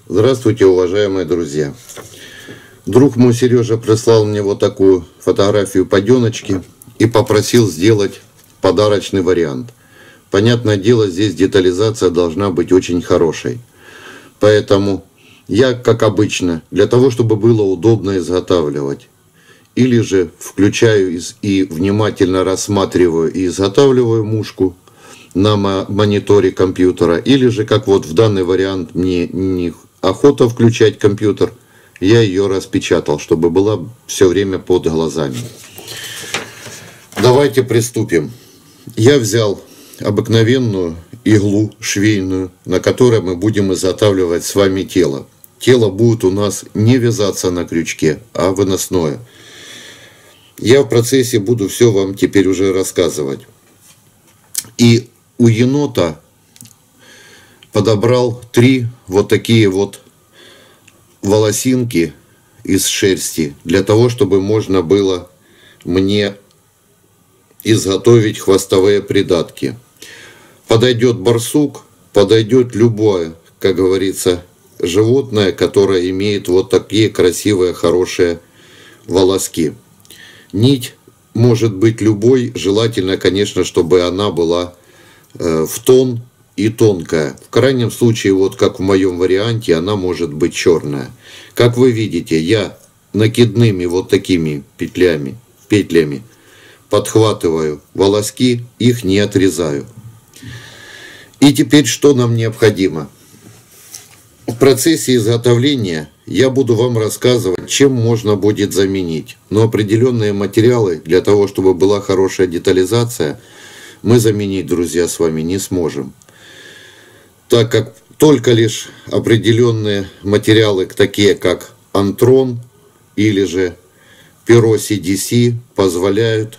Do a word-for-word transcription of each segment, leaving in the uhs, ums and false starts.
Здравствуйте, уважаемые друзья. Друг мой Сережа прислал мне вот такую фотографию паденочки и попросил сделать подарочный вариант. Понятное дело, здесь детализация должна быть очень хорошей. Поэтому я, как обычно, для того, чтобы было удобно изготавливать, или же включаю и внимательно рассматриваю и изготавливаю мушку на мониторе компьютера, или же, как вот в данный вариант, мне не охота включать компьютер, я ее распечатал, чтобы была все время под глазами. Давайте приступим. Я взял обыкновенную иглу швейную, на которой мы будем изготавливать с вами тело. Тело будет у нас не вязаться на крючке, а выносное. Я в процессе буду все вам теперь уже рассказывать. И у енота подобрал три вот такие вот волосинки из шерсти, для того, чтобы можно было мне изготовить хвостовые придатки. Подойдет барсук, подойдет любое, как говорится, животное, которое имеет вот такие красивые, хорошие волоски. Нить может быть любой, желательно, конечно, чтобы она была э, в тон и тонкая. В крайнем случае, вот как в моем варианте, она может быть черная. Как вы видите, я накидными вот такими петлями, петлями подхватываю волоски, их не отрезаю. И теперь что нам необходимо? В процессе изготовления я буду вам рассказывать, чем можно будет заменить. Но определенные материалы, для того, чтобы была хорошая детализация, мы заменить, друзья, с вами не сможем. Так как только лишь определенные материалы, такие как антрон или же перо си ди си, позволяют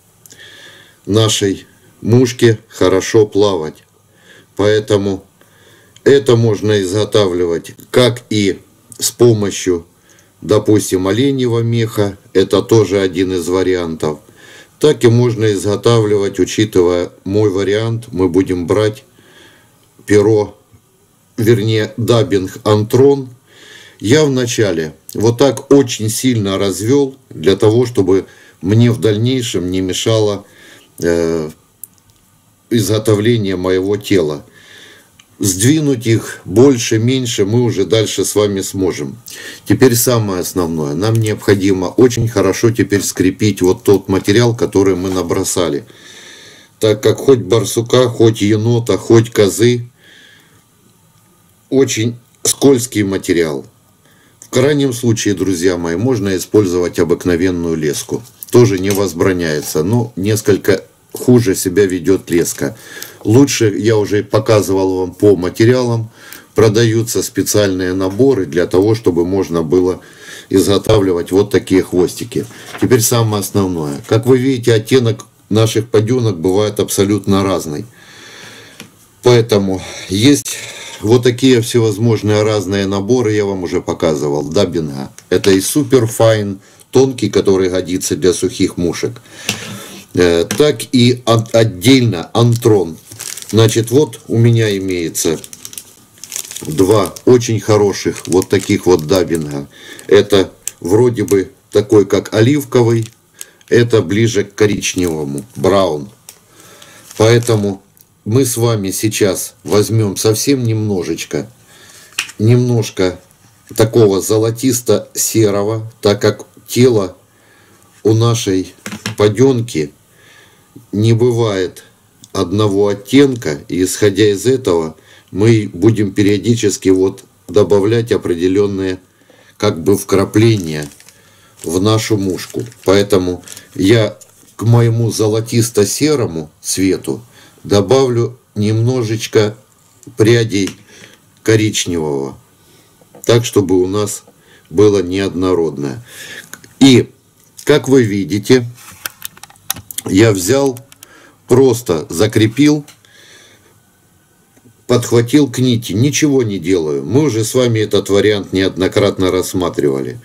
нашей мушке хорошо плавать. Поэтому это можно изготавливать как и с помощью, допустим, оленьего меха, это тоже один из вариантов, так и можно изготавливать, учитывая мой вариант, мы будем брать перо, вернее даббинг антрон. Я вначале вот так очень сильно развел, для того, чтобы мне в дальнейшем не мешало э, изготовление моего тела. Сдвинуть их больше, меньше мы уже дальше с вами сможем. Теперь самое основное. Нам необходимо очень хорошо теперь скрепить вот тот материал, который мы набросали. Так как хоть барсука, хоть енота, хоть козы, очень скользкий материал. В крайнем случае, друзья мои, можно использовать обыкновенную леску. Тоже не возбраняется, но несколько хуже себя ведет леска. Лучше, я уже показывал вам по материалам, продаются специальные наборы для того, чтобы можно было изготавливать вот такие хвостики. Теперь самое основное. Как вы видите, оттенок наших паденок бывает абсолютно разный. Поэтому есть вот такие всевозможные разные наборы, я вам уже показывал, даббинга. Это и супер файн, тонкий, который годится для сухих мушек. Так и отдельно антрон. Значит, вот у меня имеется два очень хороших вот таких вот даббинга. Это вроде бы такой, как оливковый, это ближе к коричневому, браун. Поэтому мы с вами сейчас возьмем совсем немножечко, немножко такого золотисто-серого, так как тело у нашей паденки не бывает одного оттенка, и исходя из этого мы будем периодически вот добавлять определенные как бы вкрапления в нашу мушку. Поэтому я к моему золотисто-серому цвету добавлю немножечко прядей коричневого, так чтобы у нас было неоднородное. И как вы видите, я взял, просто закрепил, подхватил к нити, ничего не делаю. Мы уже с вами этот вариант неоднократно рассматривали.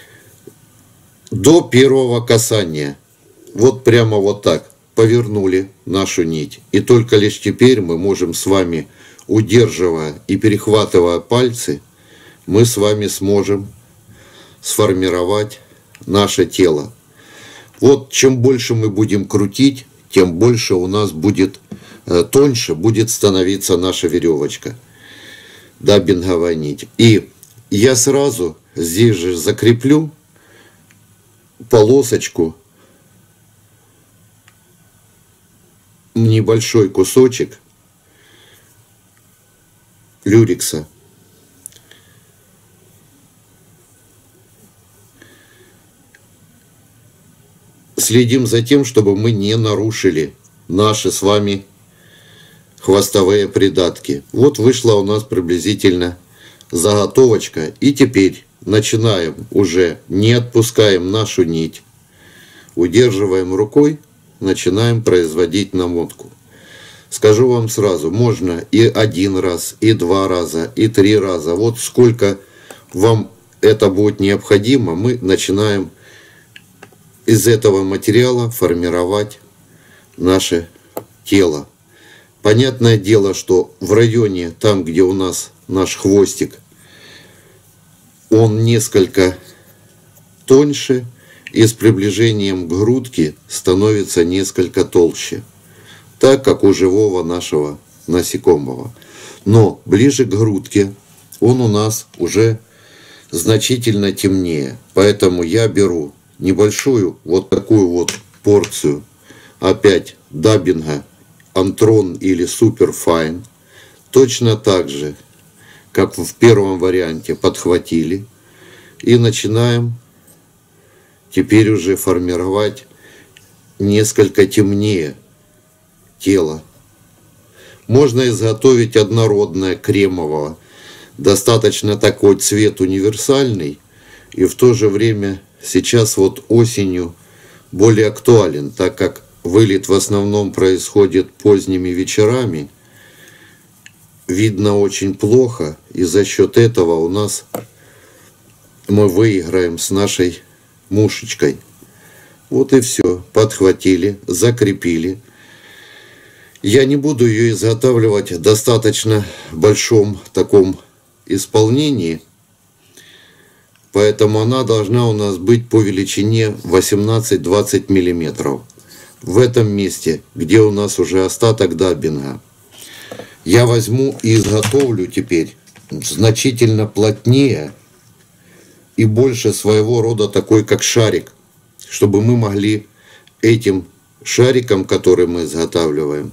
До первого касания, вот прямо вот так, повернули нашу нить. И только лишь теперь мы можем с вами, удерживая и перехватывая пальцы, мы с вами сможем сформировать наше тело. Вот чем больше мы будем крутить, тем больше у нас будет, э, тоньше будет становиться наша веревочка, даббинговая нить. И я сразу здесь же закреплю полосочку, небольшой кусочек люрекса. Следим за тем, чтобы мы не нарушили наши с вами хвостовые придатки. Вот вышла у нас приблизительно заготовочка. И теперь начинаем уже, не отпускаем нашу нить, удерживаем рукой, начинаем производить намотку. Скажу вам сразу, можно и один раз, и два раза, и три раза. Вот сколько вам это будет необходимо, мы начинаем из этого материала формировать наше тело. Понятное дело, что в районе, там, где у нас наш хвостик, он несколько тоньше и с приближением к грудке становится несколько толще, так как у живого нашего насекомого. Но ближе к грудке он у нас уже значительно темнее. Поэтому я беру небольшую вот такую вот порцию опять даббинга Антрон или Суперфайн. Точно так же, как в первом варианте, подхватили. И начинаем теперь уже формировать несколько темнее тело. Можно изготовить однородное, кремового. Достаточно такой цвет универсальный. И в то же время сейчас вот осенью более актуален, так как вылет в основном происходит поздними вечерами. Видно очень плохо, и за счет этого у нас мы выиграем с нашей мушечкой. Вот и все. Подхватили, закрепили. Я не буду ее изготавливать в достаточно большом таком исполнении, поэтому она должна у нас быть по величине восемнадцать-двадцать миллиметров. В этом месте, где у нас уже остаток даббинга, я возьму и изготовлю теперь значительно плотнее и больше своего рода такой, как шарик, чтобы мы могли этим шариком, который мы изготавливаем,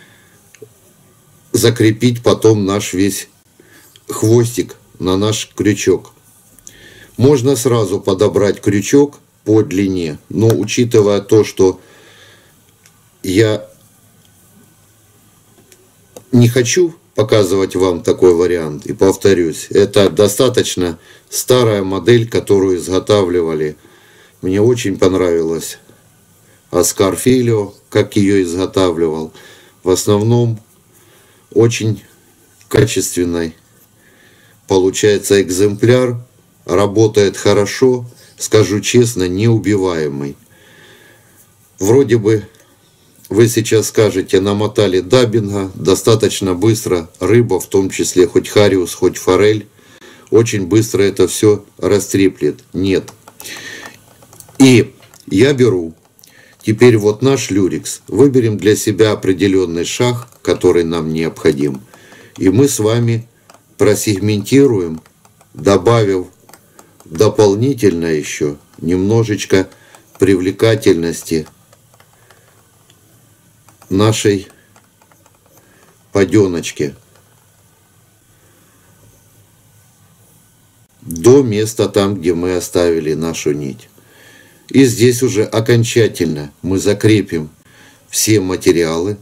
закрепить потом наш весь хвостик на наш крючок. Можно сразу подобрать крючок по длине, но учитывая то, что я не хочу показывать вам такой вариант, и повторюсь, это достаточно старая модель, которую изготавливали. Мне очень понравилось Оскар Филио, как ее изготавливал. В основном очень качественный получается экземпляр, работает хорошо, скажу честно, неубиваемый. Вроде бы вы сейчас скажете, намотали даббинга достаточно быстро, рыба, в том числе хоть хариус, хоть форель, очень быстро это все растреплет. Нет. И я беру теперь вот наш люрекс, выберем для себя определенный шаг, который нам необходим, и мы с вами просегментируем, добавив дополнительно еще немножечко привлекательности нашей паденочки до места там, где мы оставили нашу нить. И здесь уже окончательно мы закрепим все материалы,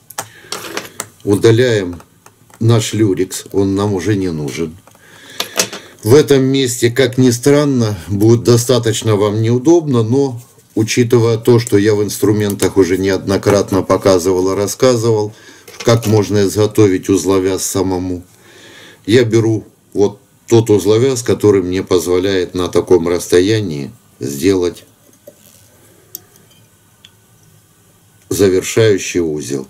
удаляем наш люрекс, он нам уже не нужен. В этом месте, как ни странно, будет достаточно вам неудобно, но учитывая то, что я в инструментах уже неоднократно показывал и рассказывал, как можно изготовить узловяз самому, я беру вот тот узловяз, который мне позволяет на таком расстоянии сделать завершающий узел.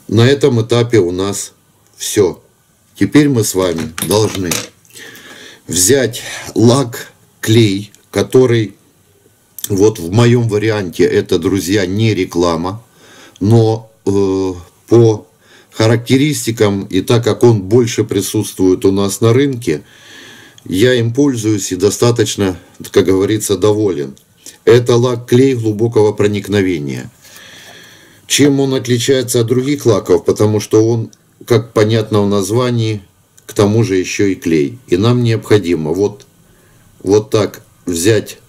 на этом этапе у нас все. Теперь мы с вами должны взять лак, клей, который вот в моем варианте это, друзья, не реклама, но э, по характеристикам и так как он больше присутствует у нас на рынке, я им пользуюсь и достаточно, как говорится, доволен. Это лак-клей глубокого проникновения. Чем он отличается от других лаков? Потому что он, как понятно в названии, к тому же еще и клей. И нам необходимо вот, вот так взять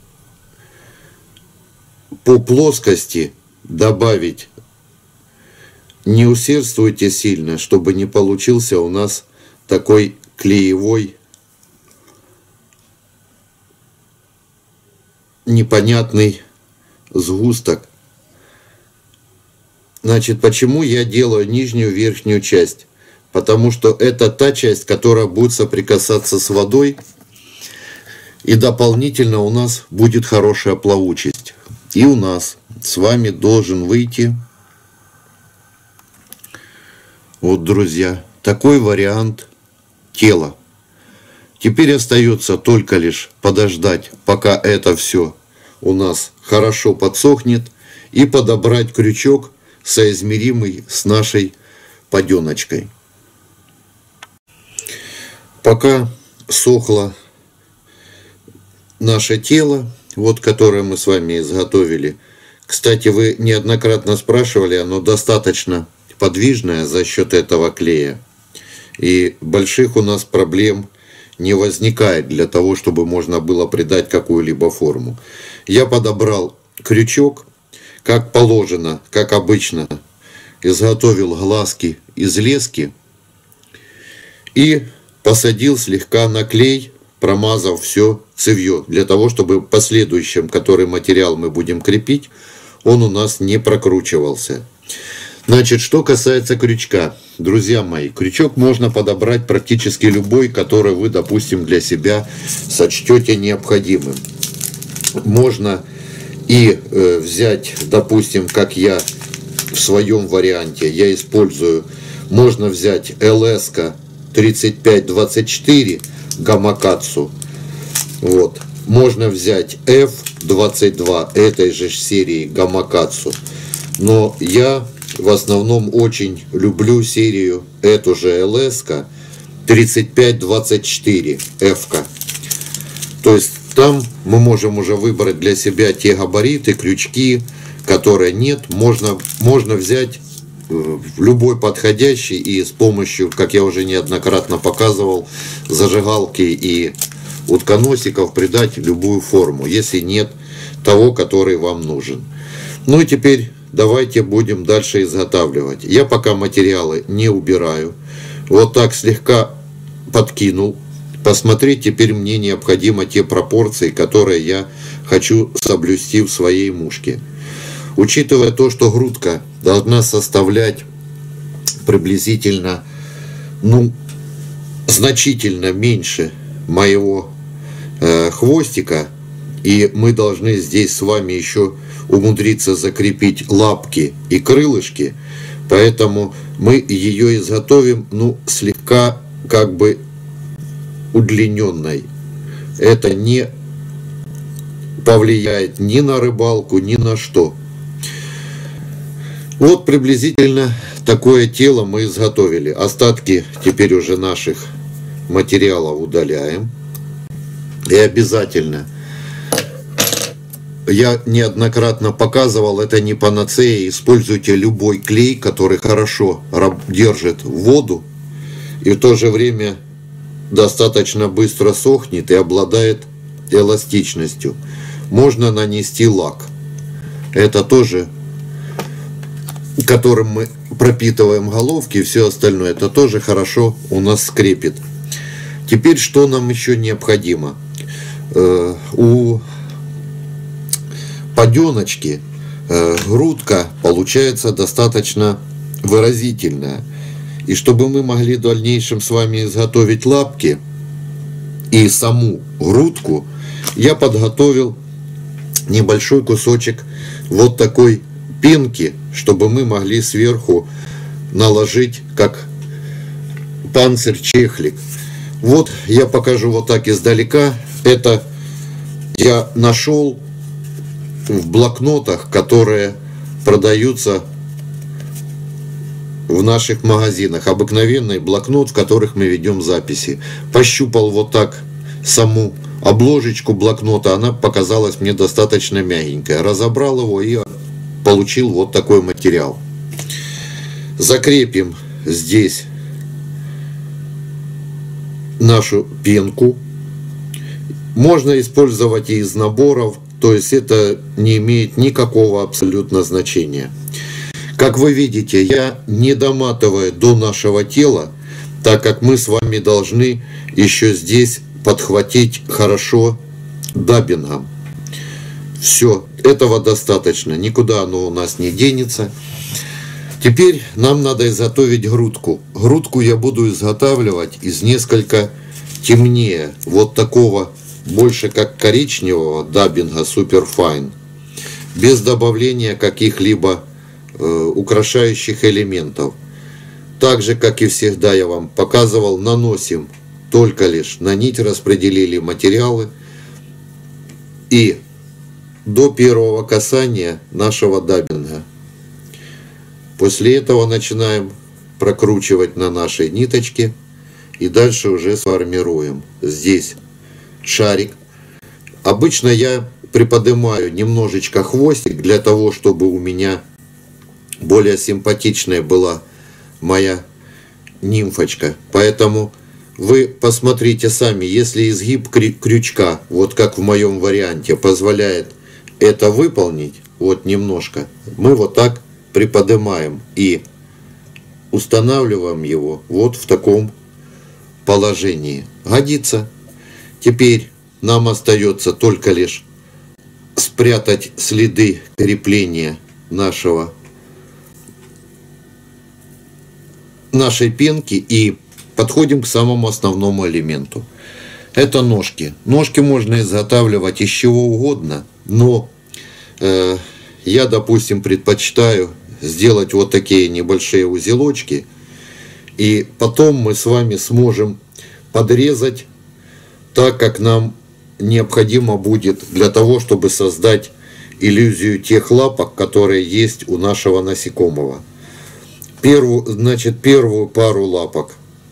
по плоскости, добавить. Не усердствуйте сильно, чтобы не получился у нас такой клеевой непонятный сгусток. Значит, почему я делаю нижнюю верхнюю часть? Потому что это та часть, которая будет соприкасаться с водой, и дополнительно у нас будет хорошая плавучесть. И у нас с вами должен выйти, вот, друзья, такой вариант тела. Теперь остается только лишь подождать, пока это все у нас хорошо подсохнет, и подобрать крючок, соизмеримый с нашей паденочкой. Пока сохло наше тело, вот которое мы с вами изготовили. Кстати, вы неоднократно спрашивали, оно достаточно подвижное за счет этого клея. И больших у нас проблем не возникает для того, чтобы можно было придать какую-либо форму. Я подобрал крючок, как положено, как обычно, изготовил глазки из лески и посадил слегка на клей, промазав все цевье, для того, чтобы в последующем, который материал мы будем крепить, он у нас не прокручивался. Значит, что касается крючка, друзья мои, крючок можно подобрать практически любой, который вы, допустим, для себя сочтете необходимым. Можно и э, взять, допустим, как я в своем варианте, я использую, можно взять эл эс тридцать пять двадцать четыре Гамакацу, вот. Можно взять эф двадцать два этой же серии Гамакацу, но я в основном очень люблю серию эту же эл эс тридцать пять двадцать четыре эф. То есть там мы можем уже выбрать для себя те габариты, крючки, которые нет. Можно, можно взять любой подходящий и с помощью, как я уже неоднократно показывал, зажигалки и утконосиков придать любую форму, если нет того, который вам нужен. Ну и теперь давайте будем дальше изготавливать. Я пока материалы не убираю. Вот так слегка подкинул. Посмотреть теперь мне необходимо те пропорции, которые я хочу соблюсти в своей мушке. Учитывая то, что грудка должна составлять приблизительно, ну, значительно меньше моего э, хвостика, и мы должны здесь с вами еще умудриться закрепить лапки и крылышки, поэтому мы ее изготовим, ну, слегка как бы удлиненной. Это не повлияет ни на рыбалку, ни на что. Вот приблизительно такое тело мы изготовили. Остатки теперь уже наших материалов удаляем. И обязательно, я неоднократно показывал, это не панацея. Используйте любой клей, который хорошо держит воду и в то же время достаточно быстро сохнет и обладает эластичностью. Можно нанести лак. Это тоже, которым мы пропитываем головки и все остальное, это тоже хорошо у нас скрепит. Теперь что нам еще необходимо? Э, у паденочки э, грудка получается достаточно выразительная. И чтобы мы могли в дальнейшем с вами изготовить лапки и саму грудку, я подготовил небольшой кусочек вот такой пенки, чтобы мы могли сверху наложить как панцирь-чехлик. Вот я покажу вот так издалека. Это я нашел в блокнотах, которые продаются в наших магазинах. Обыкновенный блокнот, в которых мы ведем записи. Пощупал вот так саму обложечку блокнота, она показалась мне достаточно мягенькая. Разобрал его и получил вот такой материал. Закрепим здесь нашу пенку. Можно использовать и из наборов, то есть это не имеет никакого абсолютно значения. Как вы видите, я не доматываю до нашего тела, так как мы с вами должны еще здесь подхватить хорошо даббингом. Все, этого достаточно, никуда оно у нас не денется. Теперь нам надо изготовить грудку. Грудку я буду изготавливать из несколько темнее, вот такого, больше как коричневого даббинга Superfine, без добавления каких-либо э, украшающих элементов. Так же, как и всегда я вам показывал, наносим только лишь на нить, распределили материалы и до первого касания нашего даббинга. После этого начинаем прокручивать на нашей ниточке и дальше уже сформируем здесь шарик. Обычно я приподнимаю немножечко хвостик для того, чтобы у меня более симпатичная была моя нимфочка. Поэтому вы посмотрите сами, если изгиб крючка, вот как в моем варианте, позволяет это выполнить, вот немножко, мы вот так приподнимаем и устанавливаем его вот в таком положении. Годится. Теперь нам остается только лишь спрятать следы крепления нашего, нашей пенки и подходим к самому основному элементу. Это ножки. Ножки можно изготавливать из чего угодно, но э, я, допустим, предпочитаю сделать вот такие небольшие узелочки, и потом мы с вами сможем подрезать так, как нам необходимо будет для того, чтобы создать иллюзию тех лапок, которые есть у нашего насекомого. Первую, значит, первую пару лапок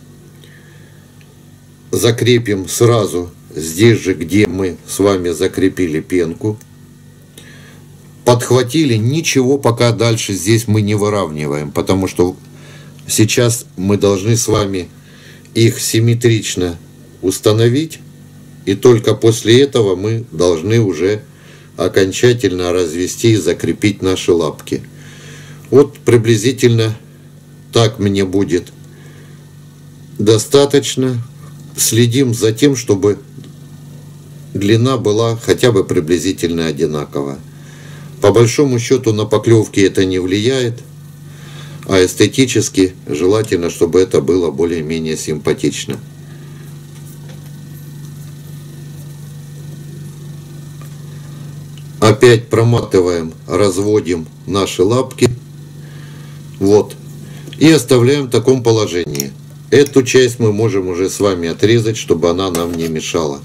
закрепим сразу здесь же, где мы с вами закрепили пенку. Подхватили, ничего пока дальше здесь мы не выравниваем, потому что сейчас мы должны с вами их симметрично установить, и только после этого мы должны уже окончательно развести и закрепить наши лапки. Вот приблизительно так мне будет достаточно. Следим за тем, чтобы длина была хотя бы приблизительно одинаковая. По большому счету на поклевки это не влияет, а эстетически желательно, чтобы это было более-менее симпатично. Опять проматываем, разводим наши лапки. Вот. И оставляем в таком положении. Эту часть мы можем уже с вами отрезать, чтобы она нам не мешала.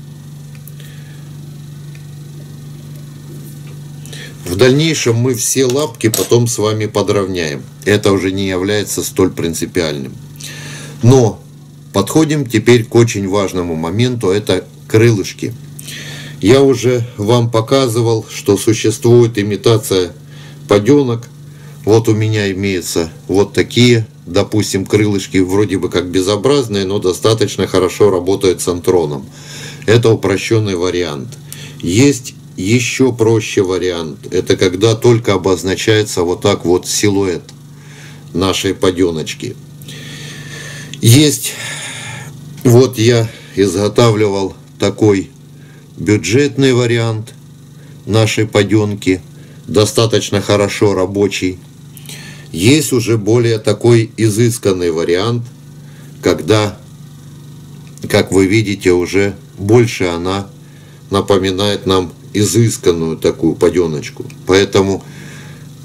В дальнейшем мы все лапки потом с вами подровняем. Это уже не является столь принципиальным. Но подходим теперь к очень важному моменту. Это крылышки. Я уже вам показывал, что существует имитация паденок. Вот у меня имеются вот такие, допустим, крылышки, вроде бы как безобразные, но достаточно хорошо работают с антроном. Это упрощенный вариант. Есть еще проще вариант. Это когда только обозначается вот так вот силуэт нашей паденочки. Есть, вот я изготавливал такой бюджетный вариант нашей паденки, достаточно хорошо рабочий. Есть уже более такой изысканный вариант, когда, как вы видите, уже больше она напоминает нам изысканную такую паденочку. Поэтому как,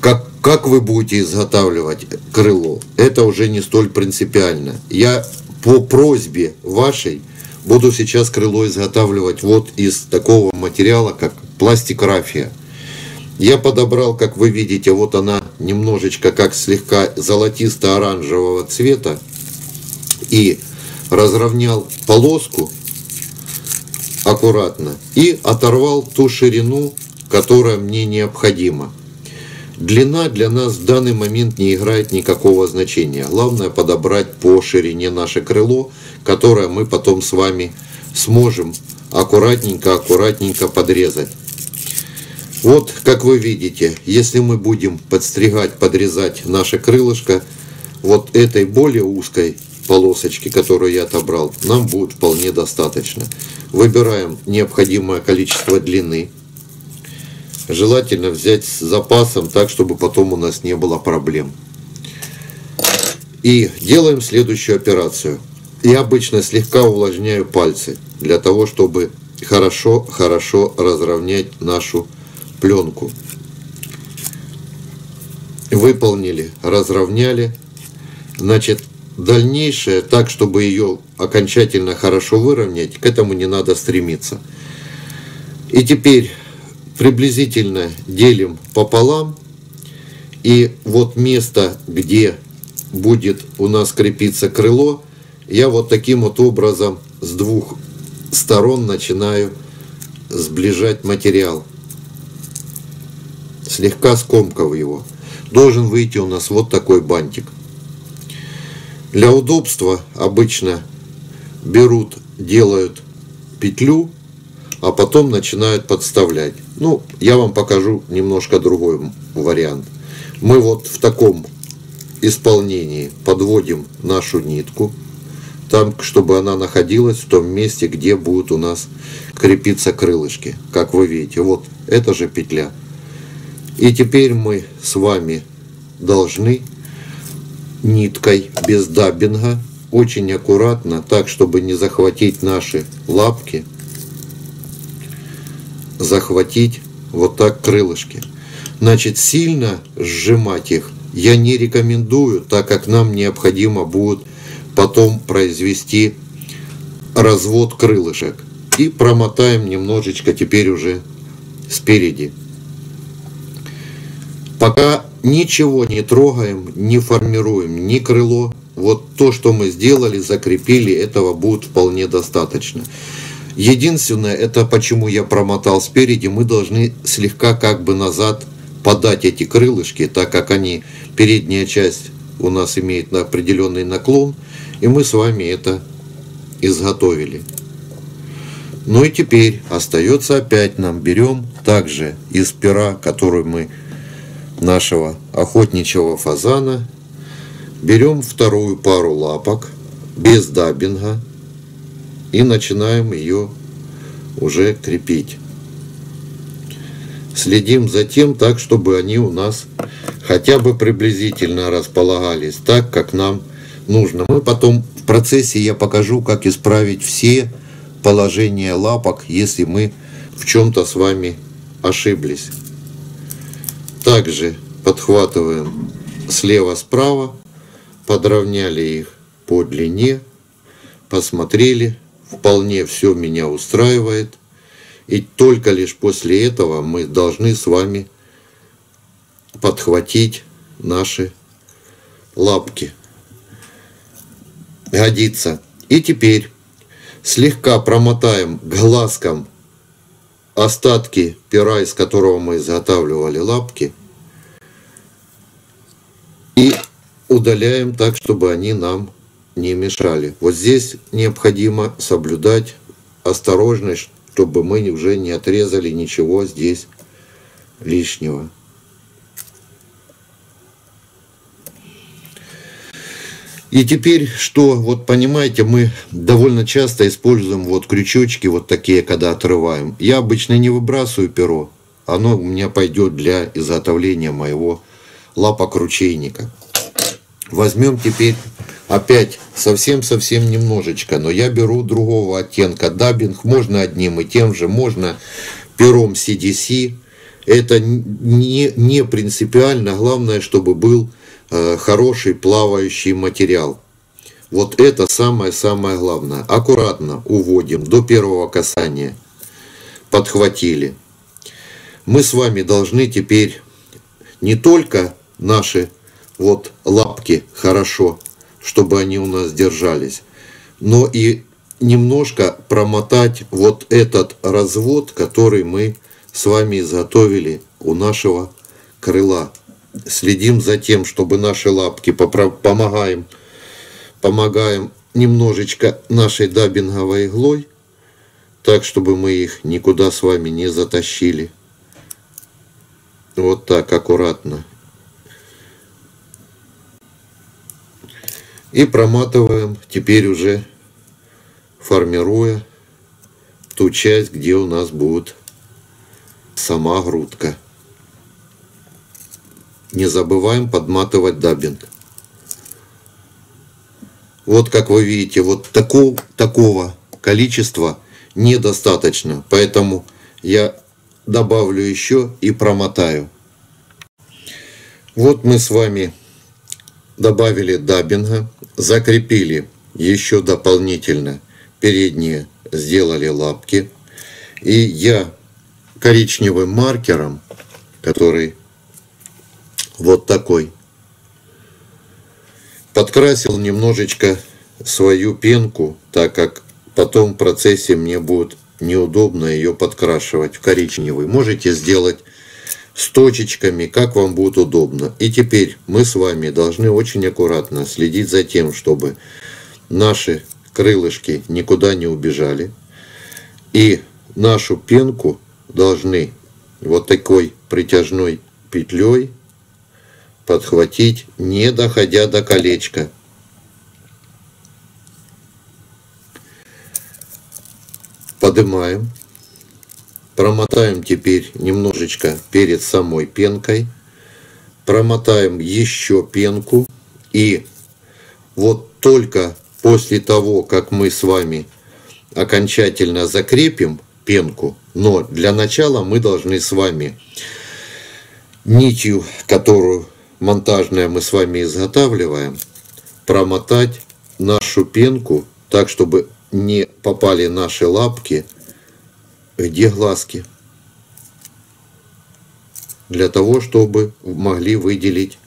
Как вы будете изготавливать крыло, это уже не столь принципиально. Я по просьбе вашей буду сейчас крыло изготавливать вот из такого материала, как пластик-рафия. Я подобрал, как вы видите, вот она немножечко как слегка золотисто-оранжевого цвета, и разровнял полоску аккуратно и оторвал ту ширину, которая мне необходима. Длина для нас в данный момент не играет никакого значения. Главное подобрать по ширине наше крыло, которое мы потом с вами сможем аккуратненько-аккуратненько подрезать. Вот, как вы видите, если мы будем подстригать, подрезать наше крылышко, вот этой более узкой полосочки, которую я отобрал, нам будет вполне достаточно. Выбираем необходимое количество длины. Желательно взять с запасом, так, чтобы потом у нас не было проблем. И делаем следующую операцию. Я обычно слегка увлажняю пальцы, для того, чтобы хорошо-хорошо разровнять нашу пленку. Выполнили, разровняли. Значит, дальнейшее, так, чтобы ее окончательно хорошо выровнять, к этому не надо стремиться. И теперь приблизительно делим пополам. И вот место, где будет у нас крепиться крыло, я вот таким вот образом с двух сторон начинаю сближать материал. Слегка скомкав его. Должен выйти у нас вот такой бантик. Для удобства обычно берут, делают петлю, а потом начинают подставлять. Ну, я вам покажу немножко другой вариант. Мы вот в таком исполнении подводим нашу нитку, там, чтобы она находилась в том месте, где будут у нас крепиться крылышки. Как вы видите, вот это же петля. И теперь мы с вами должны ниткой без даббинга очень аккуратно, так, чтобы не захватить наши лапки, захватить вот так крылышки. Значит, сильно сжимать их я не рекомендую, так как нам необходимо будет потом произвести развод крылышек. И промотаем немножечко теперь уже спереди. Пока ничего не трогаем, не формируем ни крыло. Вот то, что мы сделали, закрепили, этого будет вполне достаточно. Единственное, это почему я промотал спереди, мы должны слегка как бы назад подать эти крылышки, так как они, передняя часть у нас имеет определенный наклон, и мы с вами это изготовили. Ну и теперь остается опять нам, берем также из пера, который мы нашего охотничьего фазана, берем вторую пару лапок без даббинга и начинаем ее уже крепить. Следим за тем, так, чтобы они у нас хотя бы приблизительно располагались так, как нам нужно. Мы потом в процессе я покажу, как исправить все положения лапок, если мы в чем-то с вами ошиблись. Также подхватываем слева-справа, подровняли их по длине, посмотрели, вполне все меня устраивает. И только лишь после этого мы должны с вами подхватить наши лапки. Годится. И теперь слегка промотаем глазком остатки пера, из которого мы изготавливали лапки, и удаляем так, чтобы они нам не мешали. Вот здесь необходимо соблюдать осторожность, чтобы мы уже не отрезали ничего здесь лишнего. И теперь что, вот понимаете, мы довольно часто используем вот крючочки вот такие, когда отрываем. Я обычно не выбрасываю перо, оно у меня пойдет для изготовления моего лапокручейника. Возьмем теперь опять совсем-совсем немножечко, но я беру другого оттенка даббинг, можно одним и тем же, можно пером си ди си. Это не, не принципиально, главное, чтобы был э, хороший плавающий материал. Вот это самое-самое главное. Аккуратно уводим до первого касания. Подхватили. Мы с вами должны теперь не только наши вот лапки хорошо, чтобы они у нас держались, но и немножко промотать вот этот развод, который мы с вами изготовили у нашего крыла. Следим за тем, чтобы наши лапки помогаем, помогаем немножечко нашей даббинговой иглой, так, чтобы мы их никуда с вами не затащили. Вот так, аккуратно. И проматываем теперь уже, формируя ту часть, где у нас будет сама грудка. Не забываем подматывать даббинг. Вот как вы видите, вот такого, такого количества недостаточно. Поэтому я добавлю еще и промотаю. Вот мы с вами добавили даббинга, закрепили еще дополнительно передние, сделали лапки. И я коричневым маркером, который вот такой, подкрасил немножечко свою пенку, так как потом в процессе мне будет неудобно ее подкрашивать в коричневый. Можете сделать с точечками, как вам будет удобно. И теперь мы с вами должны очень аккуратно следить за тем, чтобы наши крылышки никуда не убежали. И нашу пенку должны вот такой притяжной петлей подхватить, не доходя до колечка. Поднимаем. Промотаем теперь немножечко перед самой пенкой. Промотаем еще пенку. И вот только после того, как мы с вами окончательно закрепим пенку, но для начала мы должны с вами нитью, которую монтажная мы с вами изготавливаем, промотать нашу пенку так, чтобы не попали наши лапки, где глазки, для того, чтобы могли выделить.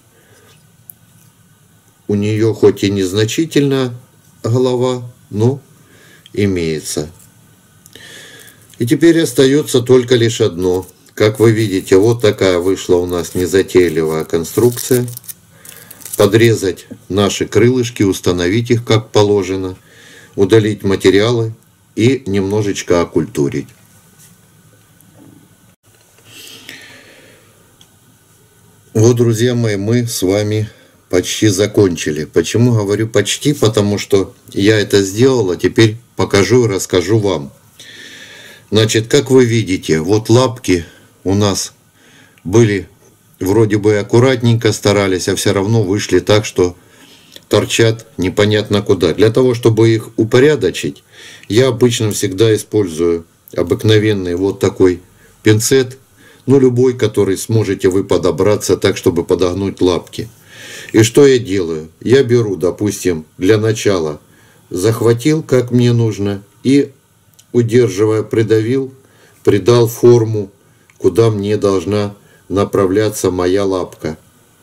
У нее хоть и незначительно голова, но имеется. И теперь остается только лишь одно. Как вы видите, вот такая вышла у нас незатейливая конструкция. Подрезать наши крылышки, установить их как положено, удалить материалы и немножечко окультурить. Вот, друзья мои, мы с вами почти закончили. Почему говорю почти? Потому что я это сделал, а теперь покажу и расскажу вам. Значит, как вы видите, вот лапки у нас были вроде бы аккуратненько старались, а все равно вышли так, что торчат непонятно куда. Для того, чтобы их упорядочить, я обычно всегда использую обыкновенный вот такой пинцет, ну любой, который сможете вы подобраться так, чтобы подогнуть лапки. И что я делаю? Я беру, допустим, для начала захватил, как мне нужно, и, удерживая, придавил, придал форму, куда мне должна направляться моя лапка.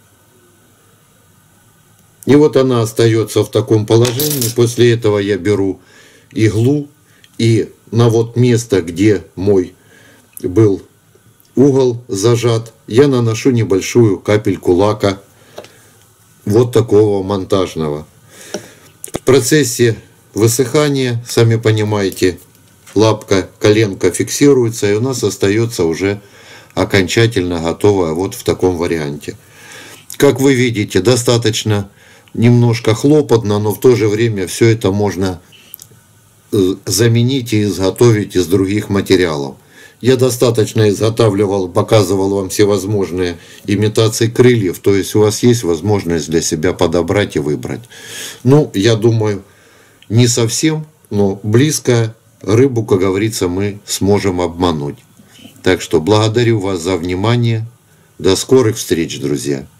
И вот она остается в таком положении. После этого я беру иглу и на вот место, где мой был угол зажат, я наношу небольшую капельку лака вот такого монтажного. В процессе высыхания, сами понимаете, лапка, коленка фиксируется, и у нас остается уже окончательно готовая вот в таком варианте. Как вы видите, достаточно немножко хлопотно, но в то же время все это можно заменить и изготовить из других материалов. Я достаточно изготавливал, показывал вам всевозможные имитации крыльев, то есть у вас есть возможность для себя подобрать и выбрать. Ну, я думаю, не совсем, но близко рыбу, как говорится, мы сможем обмануть. Так что благодарю вас за внимание. До скорых встреч, друзья.